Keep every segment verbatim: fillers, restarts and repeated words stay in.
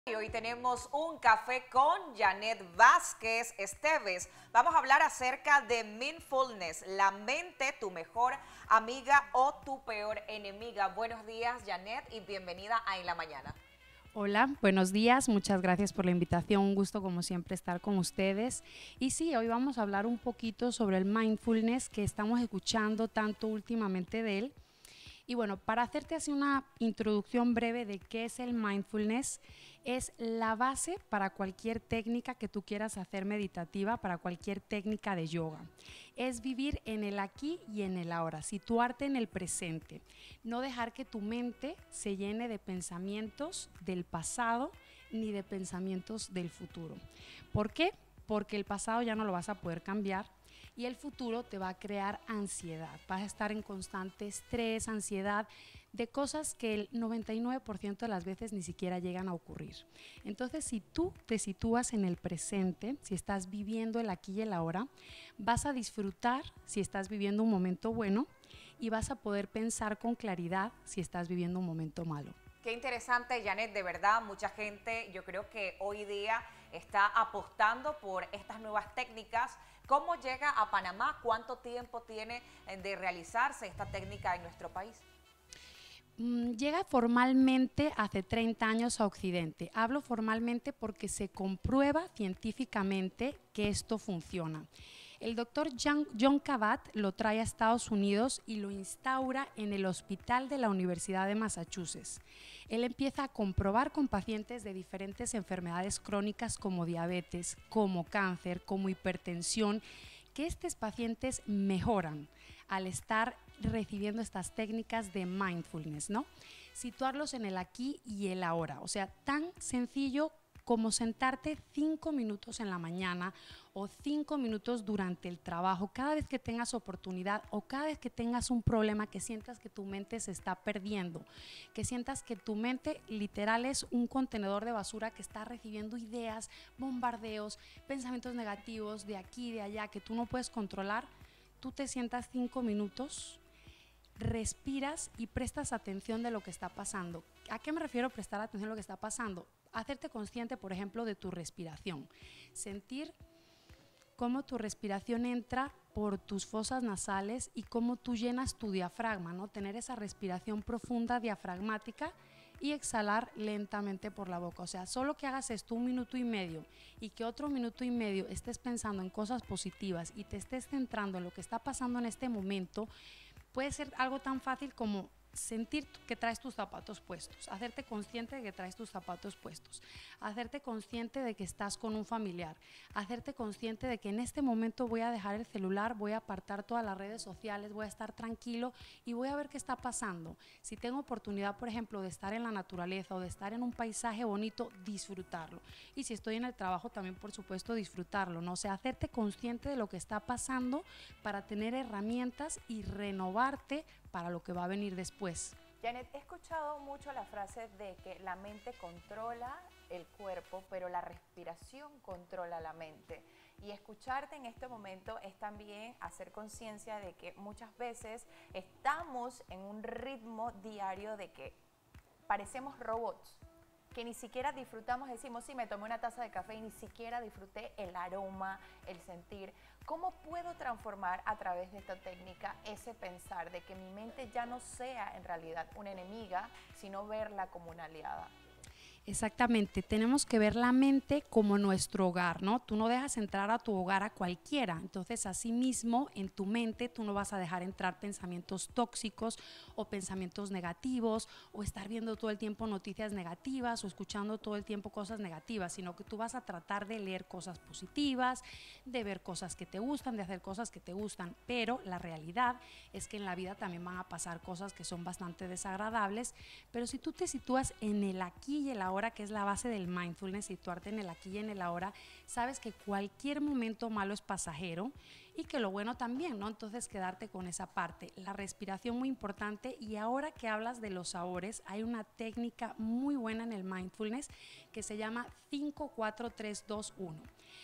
Y hoy tenemos un café con Janet Vázquez Esteves. Vamos a hablar acerca de mindfulness, la mente, tu mejor amiga o tu peor enemiga. Buenos días, Janet, y bienvenida a En la Mañana. Hola, buenos días, muchas gracias por la invitación, un gusto como siempre estar con ustedes. Y sí, hoy vamos a hablar un poquito sobre el mindfulness que estamos escuchando tanto últimamente de él. Y bueno, para hacerte así una introducción breve de qué es el mindfulness, es la base para cualquier técnica que tú quieras hacer meditativa, para cualquier técnica de yoga. Es vivir en el aquí y en el ahora, situarte en el presente, no dejar que tu mente se llene de pensamientos del pasado ni de pensamientos del futuro. ¿Por qué? Porque el pasado ya no lo vas a poder cambiar. Y el futuro te va a crear ansiedad, vas a estar en constante estrés, ansiedad, de cosas que el noventa y nueve por ciento de las veces ni siquiera llegan a ocurrir. Entonces, si tú te sitúas en el presente, si estás viviendo el aquí y el ahora, vas a disfrutar si estás viviendo un momento bueno y vas a poder pensar con claridad si estás viviendo un momento malo. Qué interesante, Janet, de verdad, mucha gente, yo creo que hoy día está apostando por estas nuevas técnicas. ¿Cómo llega a Panamá? ¿Cuánto tiempo tiene de realizarse esta técnica en nuestro país? Mm, llega formalmente hace treinta años a Occidente. Hablo formalmente porque se comprueba científicamente que esto funciona. El doctor John, John Kabat lo trae a Estados Unidos y lo instaura en el hospital de la Universidad de Massachusetts. Él empieza a comprobar con pacientes de diferentes enfermedades crónicas como diabetes, como cáncer, como hipertensión, que estos pacientes mejoran al estar recibiendo estas técnicas de mindfulness, ¿no? Situarlos en el aquí y el ahora, o sea, tan sencillo como sentarte cinco minutos en la mañana o cinco minutos durante el trabajo, cada vez que tengas oportunidad o cada vez que tengas un problema que sientas que tu mente se está perdiendo, que sientas que tu mente literal es un contenedor de basura que está recibiendo ideas, bombardeos, pensamientos negativos de aquí y de allá que tú no puedes controlar. Tú te sientas cinco minutos, respiras y prestas atención de lo que está pasando. ¿A qué me refiero prestar atención a lo que está pasando? Hacerte consciente, por ejemplo, de tu respiración. Sentir cómo tu respiración entra por tus fosas nasales y cómo tú llenas tu diafragma, ¿no? Tener esa respiración profunda diafragmática y exhalar lentamente por la boca. O sea, solo que hagas esto un minuto y medio y que otro minuto y medio estés pensando en cosas positivas y te estés centrando en lo que está pasando en este momento, puede ser algo tan fácil como sentir que traes tus zapatos puestos, hacerte consciente de que traes tus zapatos puestos, hacerte consciente de que estás con un familiar, hacerte consciente de que en este momento voy a dejar el celular, voy a apartar todas las redes sociales, voy a estar tranquilo y voy a ver qué está pasando. Si tengo oportunidad, por ejemplo, de estar en la naturaleza o de estar en un paisaje bonito, disfrutarlo. Y si estoy en el trabajo, también, por supuesto, disfrutarlo, ¿no? O sea, hacerte consciente de lo que está pasando para tener herramientas y renovarte para lo que va a venir después. Janet, he escuchado mucho la frase de que la mente controla el cuerpo, pero la respiración controla la mente. Y escucharte en este momento es también hacer conciencia de que muchas veces estamos en un ritmo diario de que parecemos robots, que ni siquiera disfrutamos, decimos, sí, me tomé una taza de café y ni siquiera disfruté el aroma, el sentir. ¿Cómo puedo transformar a través de esta técnica ese pensar de que mi mente ya no sea en realidad una enemiga, sino verla como una aliada? Exactamente, tenemos que ver la mente como nuestro hogar, ¿no? Tú no dejas entrar a tu hogar a cualquiera, entonces asimismo en tu mente tú no vas a dejar entrar pensamientos tóxicos o pensamientos negativos o estar viendo todo el tiempo noticias negativas o escuchando todo el tiempo cosas negativas, sino que tú vas a tratar de leer cosas positivas, de ver cosas que te gustan, de hacer cosas que te gustan, pero la realidad es que en la vida también van a pasar cosas que son bastante desagradables, pero si tú te sitúas en el aquí y el ahora, que es la base del mindfulness, situarte en el aquí y en el ahora, sabes que cualquier momento malo es pasajero y que lo bueno también, ¿no? Entonces quedarte con esa parte, la respiración muy importante. Y ahora que hablas de los sabores, hay una técnica muy buena en el mindfulness que se llama cinco, cuatro, tres, dos, uno.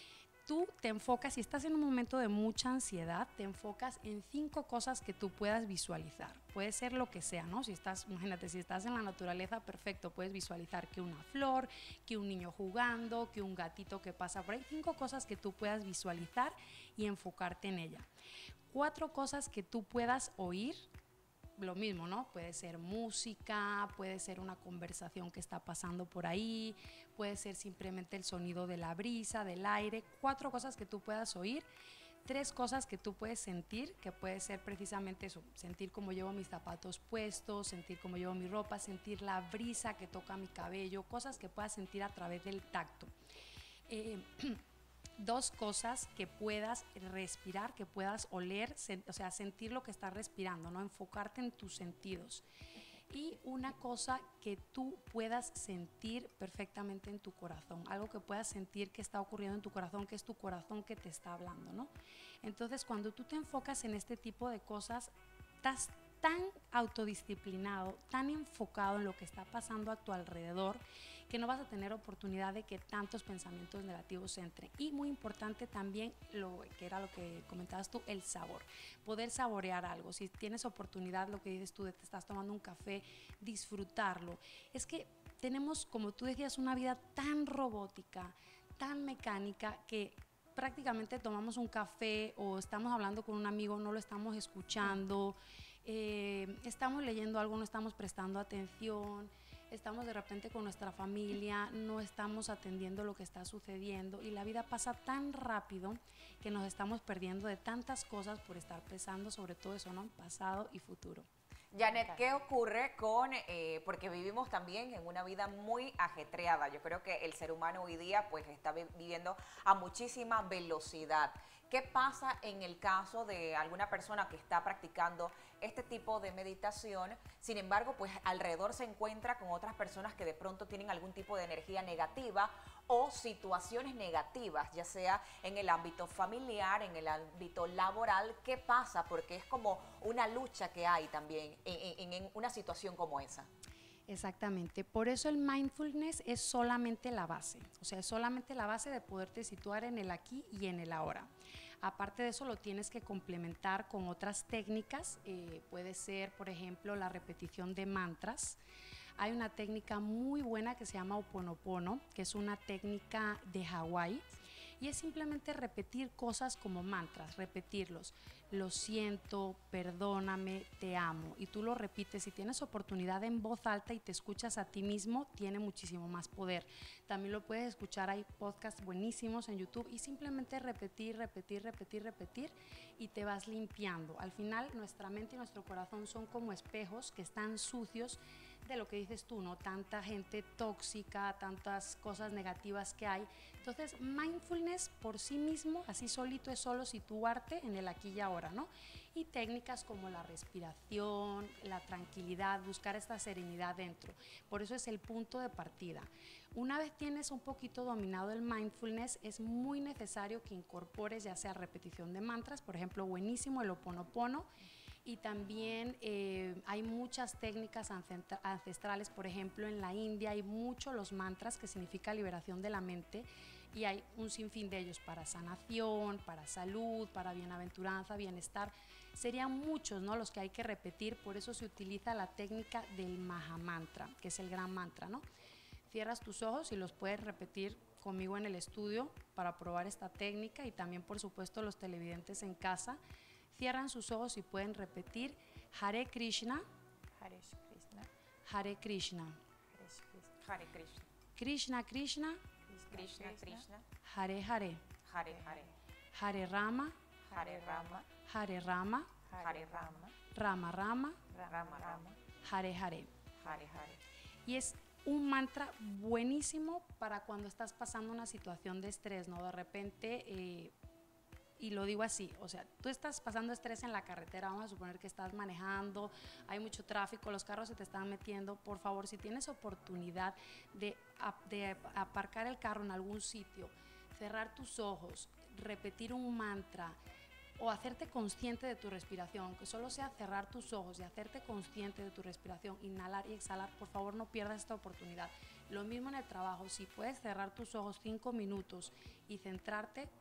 tú te enfocas, si estás en un momento de mucha ansiedad, te enfocas en cinco cosas que tú puedas visualizar. Puede ser lo que sea, ¿no? Si estás, imagínate, si estás en la naturaleza, perfecto, puedes visualizar que una flor, que un niño jugando, que un gatito que pasa por ahí. Cinco cosas que tú puedas visualizar y enfocarte en ella. Cuatro cosas que tú puedas oír. Lo mismo, ¿no? Puede ser música, puede ser una conversación que está pasando por ahí, puede ser simplemente el sonido de la brisa, del aire. Cuatro cosas que tú puedas oír. Tres cosas que tú puedes sentir, que puede ser precisamente eso, sentir cómo llevo mis zapatos puestos, sentir cómo llevo mi ropa, sentir la brisa que toca mi cabello, cosas que puedas sentir a través del tacto. Eh, Dos cosas que puedas respirar, que puedas oler, sen, o sea, sentir lo que estás respirando, ¿no? Enfocarte en tus sentidos. Y una cosa que tú puedas sentir perfectamente en tu corazón, algo que puedas sentir que está ocurriendo en tu corazón, que es tu corazón que te está hablando, ¿no? Entonces, cuando tú te enfocas en este tipo de cosas, estás tan autodisciplinado, tan enfocado en lo que está pasando a tu alrededor, que no vas a tener oportunidad de que tantos pensamientos negativos entren. Y muy importante también, lo que era lo que comentabas tú, el sabor. Poder saborear algo. Si tienes oportunidad, lo que dices tú, de te estás tomando un café, disfrutarlo. Es que tenemos, como tú decías, una vida tan robótica, tan mecánica, que prácticamente tomamos un café o estamos hablando con un amigo, no lo estamos escuchando, eh, estamos leyendo algo, no estamos prestando atención, estamos de repente con nuestra familia, no estamos atendiendo lo que está sucediendo y la vida pasa tan rápido que nos estamos perdiendo de tantas cosas por estar pensando sobre todo eso, ¿no? Pasado y futuro. Janet, ¿qué ocurre con, eh, porque vivimos también en una vida muy ajetreada? Yo creo que el ser humano hoy día pues está vi- viviendo a muchísima velocidad. ¿Qué pasa en el caso de alguna persona que está practicando este tipo de meditación? Sin embargo, pues alrededor se encuentra con otras personas que de pronto tienen algún tipo de energía negativa o situaciones negativas, ya sea en el ámbito familiar, en el ámbito laboral. ¿Qué pasa? Porque es como una lucha que hay también en, en, en una situación como esa. Exactamente, por eso el mindfulness es solamente la base, o sea, es solamente la base de poderte situar en el aquí y en el ahora. Aparte de eso, lo tienes que complementar con otras técnicas, eh, puede ser, por ejemplo, la repetición de mantras. Hay una técnica muy buena que se llama Ho'oponopono, que es una técnica de Hawái, y es simplemente repetir cosas como mantras, repetirlos. Lo siento, perdóname, te amo. Y tú lo repites. Si tienes oportunidad en voz alta y te escuchas a ti mismo, tiene muchísimo más poder. También lo puedes escuchar, hay podcasts buenísimos en YouTube y simplemente repetir, repetir, repetir, repetir y te vas limpiando. Al final, nuestra mente y nuestro corazón son como espejos que están sucios de lo que dices tú, ¿no? Tanta gente tóxica, tantas cosas negativas que hay. Entonces, mindfulness por sí mismo, así solito, es solo situarte en el aquí y ahora, ¿no? Y técnicas como la respiración, la tranquilidad, buscar esta serenidad dentro. Por eso es el punto de partida. Una vez tienes un poquito dominado el mindfulness, es muy necesario que incorpores ya sea repetición de mantras, por ejemplo, buenísimo el Ho'oponopono. Y también eh, hay muchas técnicas ancestrales, por ejemplo, en la India hay muchos los mantras, que significa liberación de la mente, y hay un sinfín de ellos para sanación, para salud, para bienaventuranza, bienestar. Serían muchos, ¿no?, los que hay que repetir, por eso se utiliza la técnica del Mahamantra, que es el gran mantra, ¿no? Cierras tus ojos y los puedes repetir conmigo en el estudio para probar esta técnica, y también, por supuesto, los televidentes en casa. Cierran sus ojos y pueden repetir Hare Krishna, Hare Krishna, Hare Krishna, Hare Krishna, Krishna Krishna, Krishna Krishna, Hare Hare, Hare Hare, Hare Rama, Hare Rama, Hare Rama, Hare Rama, Rama Rama, Rama Rama, Hare Hare. Hare Hare. Y es un mantra buenísimo para cuando estás pasando una situación de estrés, ¿no? De repente... Eh, Y lo digo así, o sea, tú estás pasando estrés en la carretera, vamos a suponer que estás manejando, hay mucho tráfico, los carros se te están metiendo. Por favor, si tienes oportunidad de, de aparcar el carro en algún sitio, cerrar tus ojos, repetir un mantra o hacerte consciente de tu respiración, aunque solo sea cerrar tus ojos y hacerte consciente de tu respiración, inhalar y exhalar, por favor no pierdas esta oportunidad. Lo mismo en el trabajo, si puedes cerrar tus ojos cinco minutos y centrarte,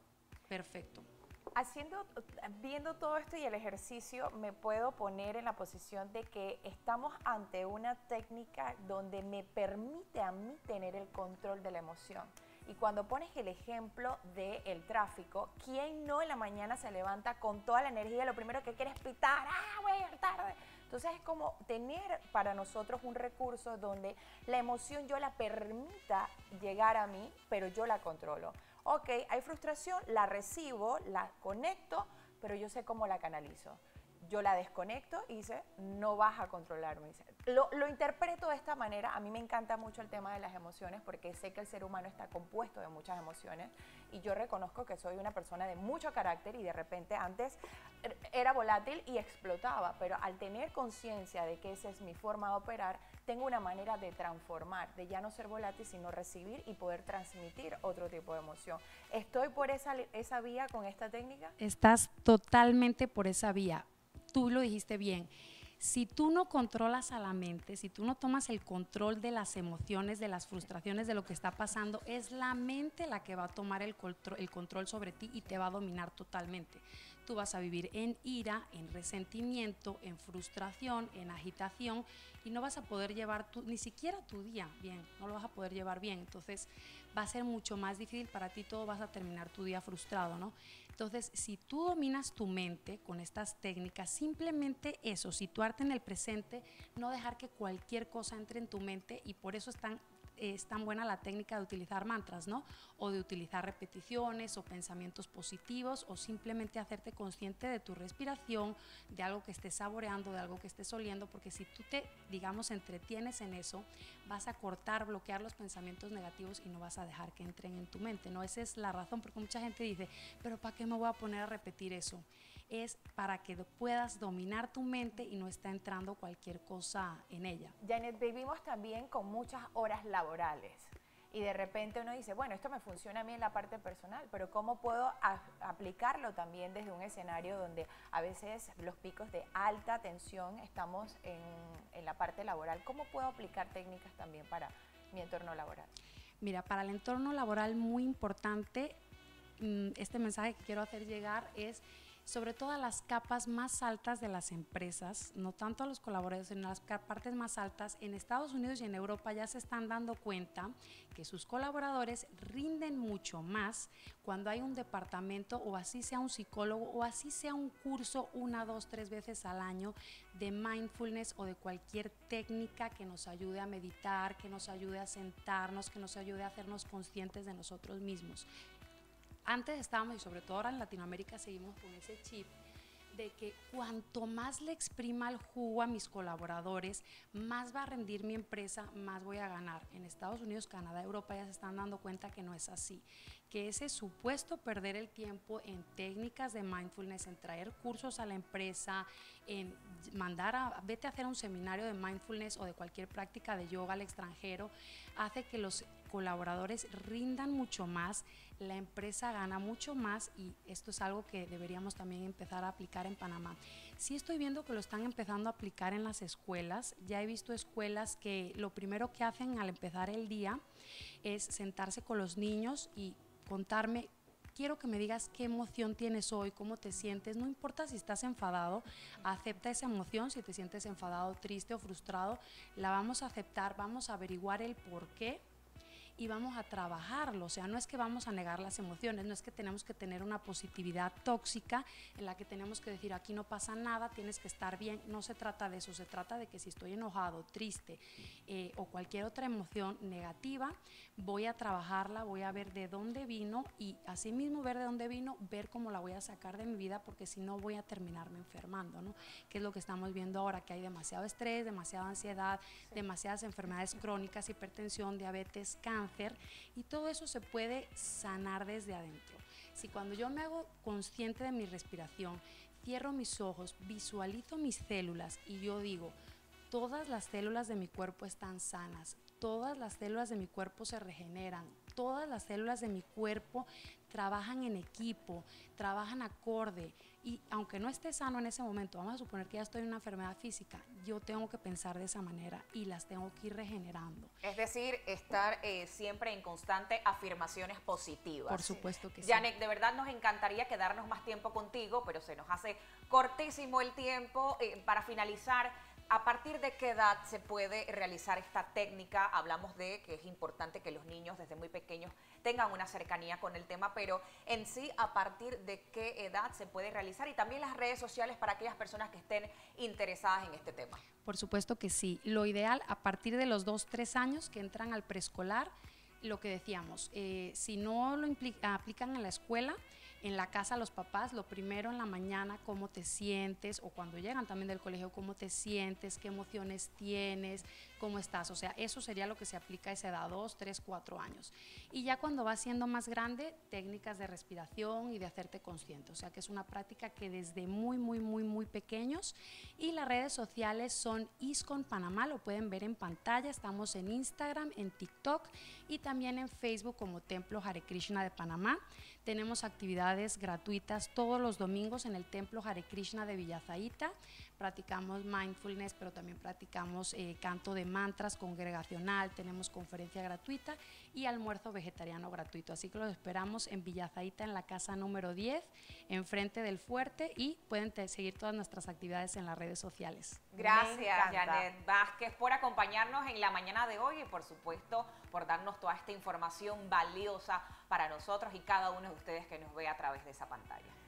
Perfecto. Haciendo, viendo todo esto y el ejercicio, me puedo poner en la posición de que estamos ante una técnica donde me permite a mí tener el control de la emoción. Y cuando pones el ejemplo del tráfico, ¿quién no en la mañana se levanta con toda la energía? Lo primero que quiere es pitar, ¡ah, voy a llegar tarde! Entonces es como tener para nosotros un recurso donde la emoción yo la permita llegar a mí, pero yo la controlo. Ok, hay frustración, la recibo, la conecto, pero yo sé cómo la canalizo. Yo la desconecto y dice, no vas a controlarme. Lo, lo interpreto de esta manera. A mí me encanta mucho el tema de las emociones porque sé que el ser humano está compuesto de muchas emociones y yo reconozco que soy una persona de mucho carácter y de repente antes era volátil y explotaba, pero al tener conciencia de que esa es mi forma de operar, tengo una manera de transformar, de ya no ser volátil, sino recibir y poder transmitir otro tipo de emoción. ¿Estoy por esa, esa vía con esta técnica? Estás totalmente por esa vía. Tú lo dijiste bien. Si tú no controlas a la mente, si tú no tomas el control de las emociones, de las frustraciones, de lo que está pasando, es la mente la que va a tomar el control, el control sobre ti y te va a dominar totalmente. Tú vas a vivir en ira, en resentimiento, en frustración, en agitación y no vas a poder llevar tu, ni siquiera tu día bien, no lo vas a poder llevar bien. Entonces va a ser mucho más difícil para ti, todo vas a terminar tu día frustrado, ¿no? Entonces, si tú dominas tu mente con estas técnicas, simplemente eso, situarte en el presente, no dejar que cualquier cosa entre en tu mente y por eso están es tan buena la técnica de utilizar mantras, ¿no? O de utilizar repeticiones o pensamientos positivos o simplemente hacerte consciente de tu respiración, de algo que estés saboreando, de algo que estés oliendo, porque si tú te, digamos, entretienes en eso, vas a cortar, bloquear los pensamientos negativos y no vas a dejar que entren en tu mente, ¿no? Esa es la razón, porque mucha gente dice, pero ¿para qué me voy a poner a repetir eso? Es para que puedas dominar tu mente y no está entrando cualquier cosa en ella. Janet, vivimos también con muchas horas laborales y de repente uno dice, bueno, esto me funciona a mí en la parte personal, pero ¿cómo puedo a, aplicarlo también desde un escenario donde a veces los picos de alta tensión estamos en, en la parte laboral? ¿Cómo puedo aplicar técnicas también para mi entorno laboral? Mira, para el entorno laboral muy importante, este mensaje que quiero hacer llegar es sobre todo a las capas más altas de las empresas, no tanto a los colaboradores, sino a las partes más altas. En Estados Unidos y en Europa ya se están dando cuenta que sus colaboradores rinden mucho más cuando hay un departamento o así sea un psicólogo o así sea un curso una, dos, tres veces al año de mindfulness o de cualquier técnica que nos ayude a meditar, que nos ayude a sentarnos, que nos ayude a hacernos conscientes de nosotros mismos. Antes estábamos, y sobre todo ahora en Latinoamérica, seguimos con ese chip de que cuanto más le exprima el jugo a mis colaboradores, más va a rendir mi empresa, más voy a ganar. En Estados Unidos, Canadá, Europa ya se están dando cuenta que no es así, que ese supuesto perder el tiempo en técnicas de mindfulness, en traer cursos a la empresa, en mandar a, vete a hacer un seminario de mindfulness o de cualquier práctica de yoga al extranjero, hace que los colaboradores rindan mucho más, la empresa gana mucho más y esto es algo que deberíamos también empezar a aplicar en Panamá. Sí estoy viendo que lo están empezando a aplicar en las escuelas, ya he visto escuelas que lo primero que hacen al empezar el día es sentarse con los niños y contarme, quiero que me digas qué emoción tienes hoy, cómo te sientes, no importa si estás enfadado, acepta esa emoción, si te sientes enfadado, triste o frustrado, la vamos a aceptar, vamos a averiguar el por qué y vamos a trabajarlo, o sea, no es que vamos a negar las emociones, no es que tenemos que tener una positividad tóxica en la que tenemos que decir aquí no pasa nada, tienes que estar bien, no se trata de eso, se trata de que si estoy enojado, triste eh, o cualquier otra emoción negativa, voy a trabajarla, voy a ver de dónde vino y así mismo ver de dónde vino, ver cómo la voy a sacar de mi vida porque si no voy a terminarme enfermando, ¿no? Que es lo que estamos viendo ahora, que hay demasiado estrés, demasiada ansiedad, sí. demasiadas enfermedades crónicas, hipertensión, diabetes, cáncer, y todo eso se puede sanar desde adentro. Si cuando yo me hago consciente de mi respiración, cierro mis ojos, visualizo mis células y yo digo, todas las células de mi cuerpo están sanas, todas las células de mi cuerpo se regeneran, todas las células de mi cuerpo trabajan en equipo, trabajan acorde, y aunque no esté sano en ese momento, vamos a suponer que ya estoy en una enfermedad física, yo tengo que pensar de esa manera y las tengo que ir regenerando. Es decir, estar eh, siempre en constante afirmaciones positivas. Por supuesto que sí. Janet, de verdad nos encantaría quedarnos más tiempo contigo, pero se nos hace cortísimo el tiempo. Eh, para finalizar, ¿a partir de qué edad se puede realizar esta técnica? Hablamos de que es importante que los niños desde muy pequeños tengan una cercanía con el tema, pero en sí, ¿a partir de qué edad se puede realizar? Y también las redes sociales para aquellas personas que estén interesadas en este tema. Por supuesto que sí. Lo ideal a partir de los dos, tres años que entran al preescolar, lo que decíamos, eh, si no lo aplican en la escuela, en la casa los papás, lo primero en la mañana, cómo te sientes, o cuando llegan también del colegio, cómo te sientes, qué emociones tienes, cómo estás. O sea, eso sería lo que se aplica a esa edad, dos, tres, cuatro años. Y ya cuando vas siendo más grande, técnicas de respiración y de hacerte consciente. O sea, que es una práctica que desde muy, muy, muy, muy pequeños. Y las redes sociales son ISKCON Panamá, lo pueden ver en pantalla. Estamos en Instagram, en TikTok y también en Facebook como Templo Hare Krishna de Panamá. Tenemos actividades gratuitas todos los domingos en el Templo Hare Krishna de Villazaita. Practicamos mindfulness, pero también practicamos eh, canto de mantras congregacional, tenemos conferencia gratuita y almuerzo vegetariano gratuito. Así que los esperamos en Villazaita, en la casa número diez, enfrente del fuerte, y pueden seguir todas nuestras actividades en las redes sociales. Gracias, Janet Vázquez, por acompañarnos en la mañana de hoy y, por supuesto, por darnos toda esta información valiosa para nosotros y cada uno de ustedes que nos ve a través de esa pantalla.